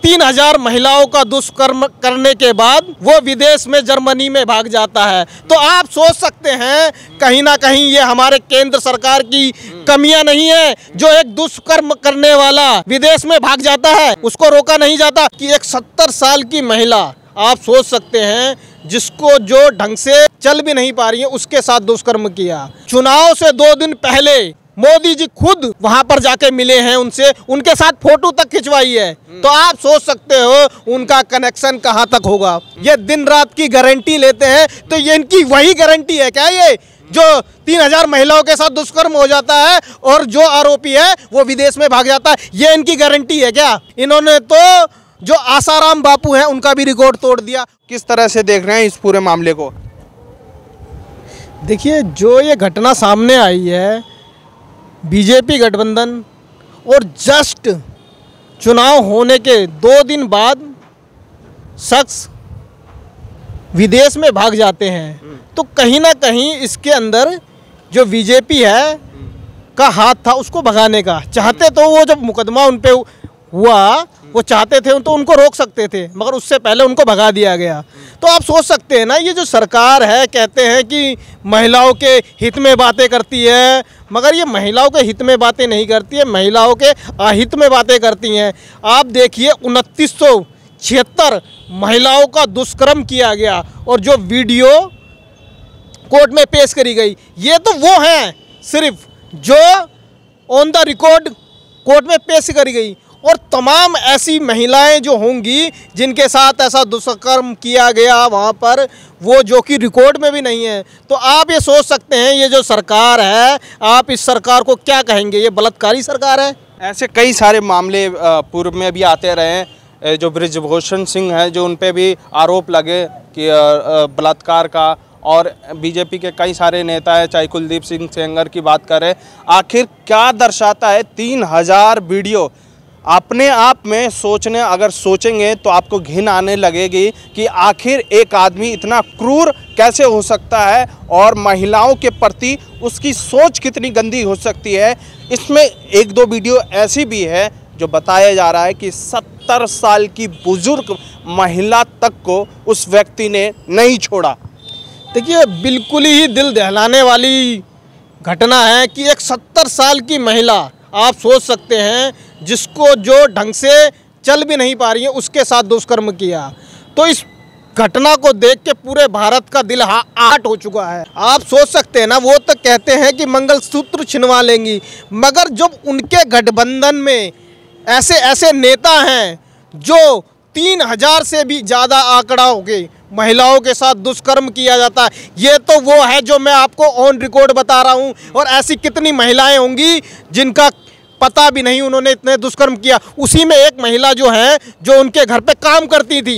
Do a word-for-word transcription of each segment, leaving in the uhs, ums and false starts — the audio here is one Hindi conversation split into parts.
तीन हजार महिलाओं का दुष्कर्म करने के बाद वो विदेश में जर्मनी में भाग जाता है। तो आप सोच सकते हैं कहीं ना कहीं ये हमारे केंद्र सरकार की कमियां नहीं है, जो एक दुष्कर्म करने वाला विदेश में भाग जाता है उसको रोका नहीं जाता। कि एक सत्तर साल की महिला, आप सोच सकते हैं, जिसको जो ढंग से चल भी नहीं पा रही है उसके साथ दुष्कर्म किया। चुनाव से दो दिन पहले मोदी जी खुद वहां पर जाके मिले हैं उनसे, उनके साथ फोटो तक खिंचवाई है। तो आप सोच सकते हो उनका कनेक्शन कहां तक होगा। ये दिन रात की गारंटी लेते हैं, तो ये इनकी वही गारंटी है क्या ये जो तीन हजार महिलाओं के साथ दुष्कर्म हो जाता है और जो आरोपी है वो विदेश में भाग जाता है, ये इनकी गारंटी है क्या? इन्होंने तो जो आसाराम बापू हैं उनका भी रिकॉर्ड तोड़ दिया। किस तरह से देख रहे हैं इस पूरे मामले को? देखिए, जो ये घटना सामने आई है, बीजेपी गठबंधन और जस्ट चुनाव होने के दो दिन बाद शख्स विदेश में भाग जाते हैं, तो कहीं ना कहीं इसके अंदर जो बीजेपी है का हाथ था उसको भगाने का। चाहते तो वो जब मुकदमा उन पे हुआ वो चाहते थे तो उनको रोक सकते थे, मगर उससे पहले उनको भगा दिया गया। तो आप सोच सकते हैं ना, ये जो सरकार है कहते हैं कि महिलाओं के हित में बातें करती है, मगर ये महिलाओं के हित में बातें नहीं करती है, महिलाओं के अहित में बातें करती हैं। आप देखिए, उनतीस सौ छिहत्तर महिलाओं का दुष्कर्म किया गया और जो वीडियो कोर्ट में पेश करी गई, ये तो वो हैं सिर्फ जो ऑन द रिकॉर्ड कोर्ट में पेश करी गई। और तमाम ऐसी महिलाएं जो होंगी जिनके साथ ऐसा दुष्कर्म किया गया वहाँ पर, वो जो कि रिकॉर्ड में भी नहीं है। तो आप ये सोच सकते हैं ये जो सरकार है, आप इस सरकार को क्या कहेंगे? ये बलात्कारी सरकार है। ऐसे कई सारे मामले पूर्व में भी आते रहे हैं, जो बृजभूषण सिंह हैं, जो उन पे भी आरोप लगे कि बलात्कार का, और बीजेपी के कई सारे नेता हैं, चाहे कुलदीप सिंह सेंगर की बात करें। आखिर क्या दर्शाता है तीन हजार वीडियो? अपने आप में सोचने अगर सोचेंगे तो आपको घिन आने लगेगी कि आखिर एक आदमी इतना क्रूर कैसे हो सकता है और महिलाओं के प्रति उसकी सोच कितनी गंदी हो सकती है। इसमें एक दो वीडियो ऐसी भी है जो बताया जा रहा है कि सत्तर साल की बुजुर्ग महिला तक को उस व्यक्ति ने नहीं छोड़ा। देखिए, बिल्कुल ही दिल दहलाने वाली घटना है कि एक सत्तर साल की महिला, आप सोच सकते हैं, जिसको जो ढंग से चल भी नहीं पा रही है उसके साथ दुष्कर्म किया। तो इस घटना को देख के पूरे भारत का दिल आहट हो चुका है। आप सोच सकते हैं ना, वो तो कहते हैं कि मंगलसूत्र छिनवा लेंगी, मगर जब उनके गठबंधन में ऐसे ऐसे नेता हैं जो तीन हजार से भी ज़्यादा आंकड़ा हो गए महिलाओं के साथ दुष्कर्म किया जाता है, ये तो वो है जो मैं आपको ऑन रिकॉर्ड बता रहा हूँ। और ऐसी कितनी महिलाएं होंगी जिनका पता भी नहीं उन्होंने इतने दुष्कर्म किया। उसी में एक महिला जो है, जो उनके घर पे काम करती थी,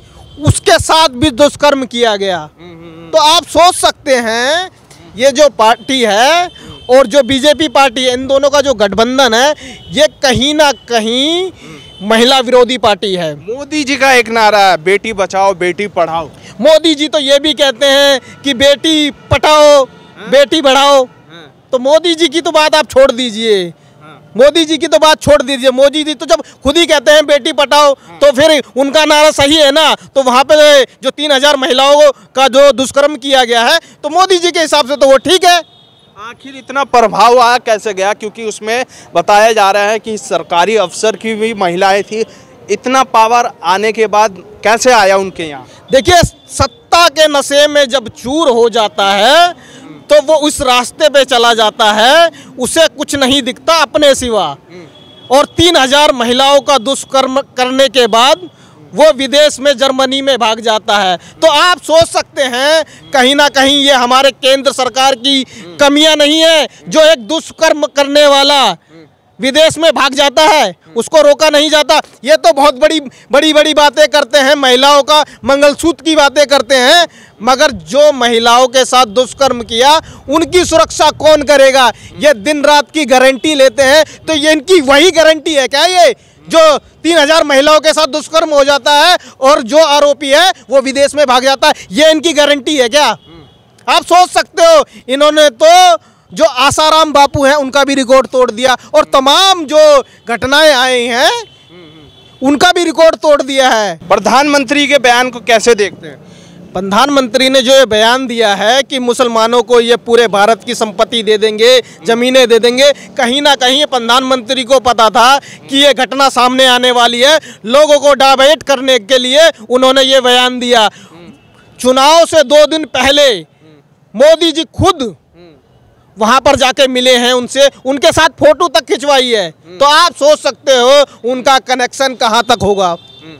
उसके साथ भी दुष्कर्म किया गया। तो आप सोच सकते हैं ये जो पार्टी है और जो बीजेपी पार्टी है, इन दोनों का जो गठबंधन है, ये कहीं ना कहीं महिला विरोधी पार्टी है। मोदी जी का एक नारा है, बेटी बचाओ बेटी पढ़ाओ। मोदी जी तो ये भी कहते हैं कि बेटी पढ़ाओ बेटी बढ़ाओ। तो मोदी जी की तो बात आप छोड़ दीजिए, मोदी जी की तो बात छोड़ दीजिए। मोदी जी तो जब खुद ही कहते हैं बेटी पढ़ाओ, तो फिर उनका नारा सही है ना। तो वहाँ पे जो तीन हजार महिलाओं का जो दुष्कर्म किया गया है, तो मोदी जी के हिसाब से तो वो ठीक है। आखिर इतना प्रभाव आ कैसे गया? क्योंकि उसमें बताया जा रहा है कि सरकारी अफसर की भी महिलाएं थी। इतना पावर आने के बाद कैसे आया उनके यहाँ? देखिए, सत्ता के नशे में जब चूर हो जाता है तो वो उस रास्ते पे चला जाता है, उसे कुछ नहीं दिखता अपने सिवा। और तीन हजार महिलाओं का दुष्कर्म करने के बाद वो विदेश में जर्मनी में भाग जाता है। तो आप सोच सकते हैं कहीं ना कहीं ये हमारे केंद्र सरकार की कमियां नहीं है, जो एक दुष्कर्म करने वाला विदेश में भाग जाता है उसको रोका नहीं जाता। ये तो बहुत बड़ी बड़ी बड़ी बातें करते हैं, महिलाओं का मंगलसूत्र की बातें करते हैं, मगर जो महिलाओं के साथ दुष्कर्म किया उनकी सुरक्षा कौन करेगा? ये दिन रात की गारंटी लेते हैं, तो ये इनकी वही गारंटी है क्या ये जो तीन हजार महिलाओं के साथ दुष्कर्म हो जाता है और जो आरोपी है वो विदेश में भाग जाता है, ये इनकी गारंटी है क्या? आप सोच सकते हो, इन्होंने तो जो आसाराम बापू हैं उनका भी रिकॉर्ड तोड़ दिया। और तमाम जो घटनाएं आई हैं उनका भी रिकॉर्ड तोड़ दिया है। प्रधानमंत्री के बयान को कैसे देखते हैं? प्रधानमंत्री ने जो ये बयान दिया है कि मुसलमानों को ये पूरे भारत की संपत्ति दे देंगे, ज़मीनें दे देंगे, कहीं ना कहीं प्रधानमंत्री को पता था कि ये घटना सामने आने वाली है। लोगों को डाइवर्ट करने के लिए उन्होंने ये बयान दिया। चुनाव से दो दिन पहले मोदी जी खुद वहाँ पर जाके मिले हैं उनसे, उनके साथ फोटो तक खिंचवाई है। तो आप सोच सकते हो उनका कनेक्शन कहाँ तक होगा।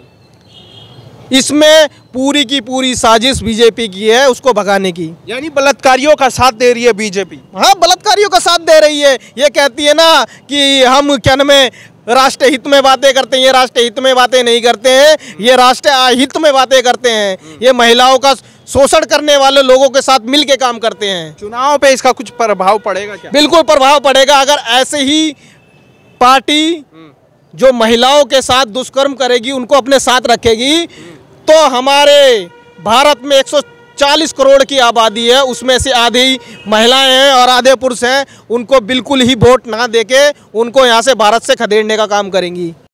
इसमें पूरी की पूरी साजिश बीजेपी की है उसको भगाने की। यानी बलात्कारियों का साथ दे रही है बीजेपी। हाँ, बलात्कारियों का साथ दे रही है। ये कहती है ना कि हम क्या नाम है राष्ट्र हित में बातें करते हैं, ये राष्ट्र हित में बातें नहीं करते हैं, ये राष्ट्र अहित में बातें करते हैं। ये महिलाओं का शोषण करने वाले लोगों के साथ मिल के काम करते हैं। चुनाव पे इसका कुछ प्रभाव पड़ेगा क्या? बिल्कुल प्रभाव पड़ेगा। अगर ऐसे ही पार्टी जो महिलाओं के साथ दुष्कर्म करेगी, उनको अपने साथ रखेगी, तो हमारे भारत में एक सौ चालीस करोड़ की आबादी है, उसमें से आधी महिलाएं हैं और आधे पुरुष हैं। उनको बिल्कुल ही वोट ना देके उनको यहाँ से भारत से खदेड़ने का काम करेंगी।